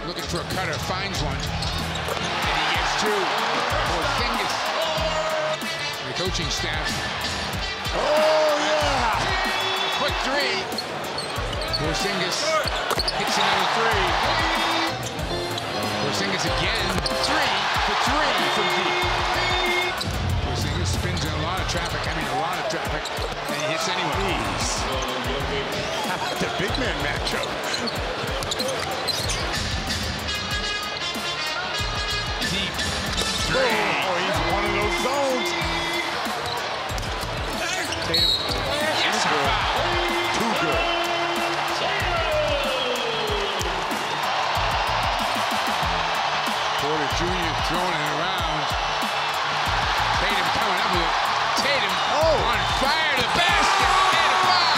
Looking for a cutter, finds one. And he gets two. Porzingis. The coaching staff. Oh, yeah! Quick three. Porzingis hits another three. Porzingis again. Three for three from deep. Porzingis spins in a lot of traffic. I mean, a lot of traffic. And he hits anyway. The big man matchup. Deep three. Oh, he's one of those zones. Tatum. Yes, foul. Too good. Porter Jr. throwing it around. Tatum coming up with it. Tatum on fire to the basket and a foul.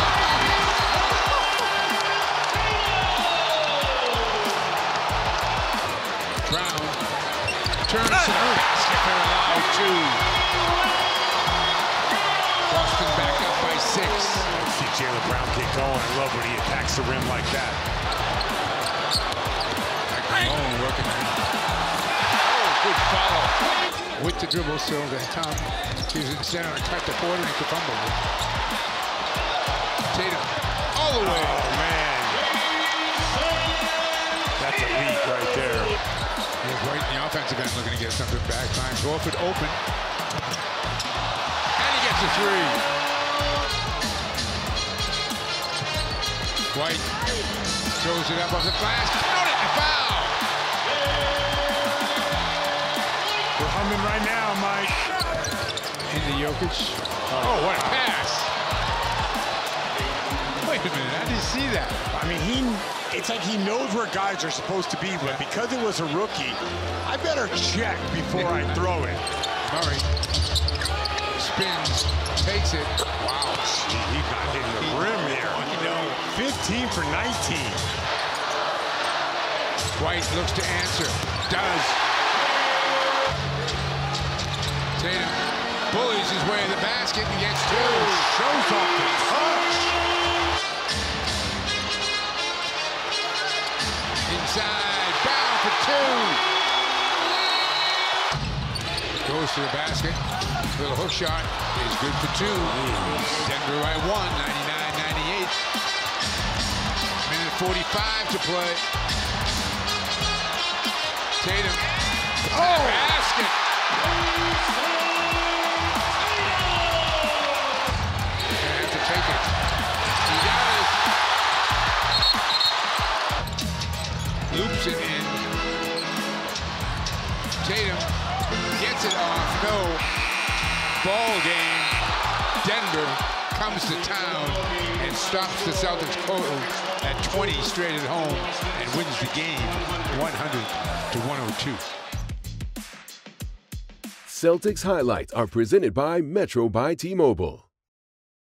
Brown turns to the basket for allowed two. Boston back up by 6. See Jaylen Brown get going. I love when he attacks the rim like that. Malone working on it. Good follow. With the dribble still at Tom. He's in center and cut the Porter and could fumble it. Tatum all the way. Oh, man. That's a lead right there. Here's White in the offensive end looking to get something back. Finds Horford open. And he gets a three. White throws it up off the glass. Counted and foul. We're humming right now, Mike. Into Jokic. Oh, what a pass. Wait a minute, how did you see that? I mean, it's like he knows where guys are supposed to be, but because it was a rookie, I better check before I throw it. Murray spins, takes it. Wow. He got hitting the rim there. 15 for 19. White looks to answer. Does. Tatum bullies his way to the basket and gets two. Shows off the touch. Inside, Brown for two. Goes to the basket. Little hook shot is good for two. Denver by 1, 99-98. Minute 45 to play. Tatum. Oh! Basket. Gonna have to take it. He does. Loops it in. Tatum gets it off. No. Ball game. Denver comes to town and stops the Celtics total at 20 straight at home and wins the game 100-102. Celtics highlights are presented by Metro by T-Mobile.